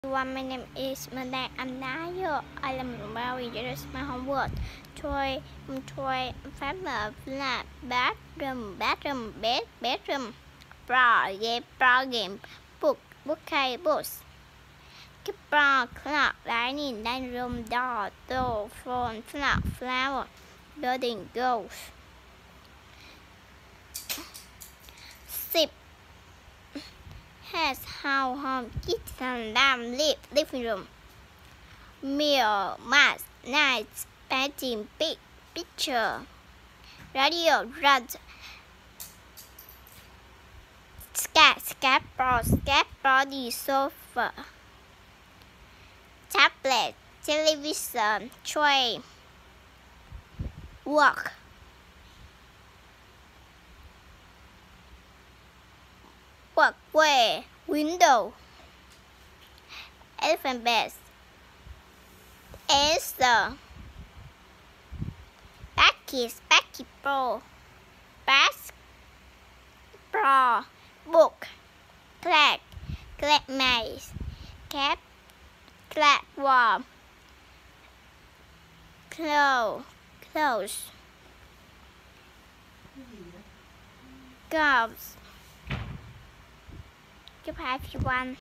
My name is Minh Đan. I'm 9 years. I am very interested in my homework. Toy, pháp là bathroom, bedroom. Game, book, books. Clock, dining room, door, phone, flower, building, goals. Sip, has, house, home, kitchen, lamp, living room. Meal, mask, night, painting, picture. Radio, skateboard, sofa. Tablet, television, tray. Walkway, window. Alphabet, answer. Basketball, book. Clock, maze. Cap, platform. Clothes. Gloves. Goodbye everyone.